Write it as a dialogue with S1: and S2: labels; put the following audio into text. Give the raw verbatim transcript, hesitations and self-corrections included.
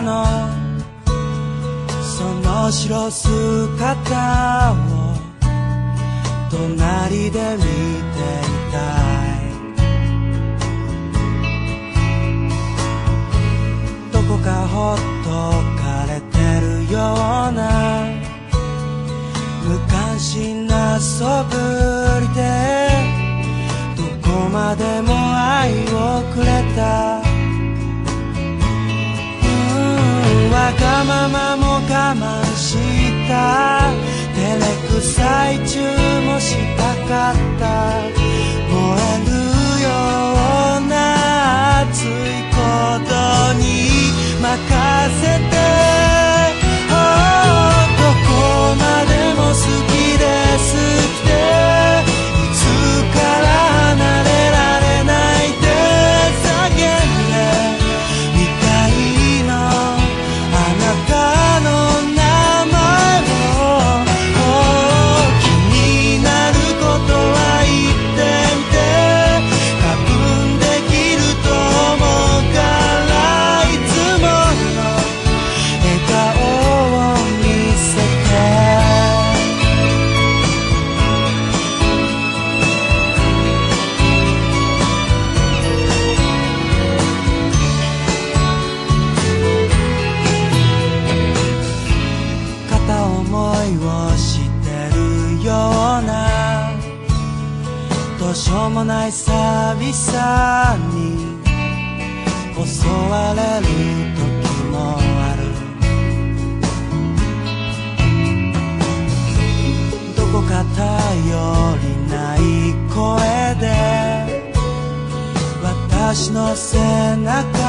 S1: のその白姿を隣で見ていたい。どこかほっとかれてるような無関心な素振りでどこまでも愛をくれた。うんわがままも我慢した照れくさいチューもしたかった。燃えるような熱いことに任せて、oh、どこまでも好きで好きでいつから離れられないで叫んでみたいのあなたの名前を、oh、気になることは言ってみて多分できると思うからいつもの笑顔を見せて。片思いをしてるようなどうしようもない寂しさに襲われる時もある。どこか頼りない声で私の背中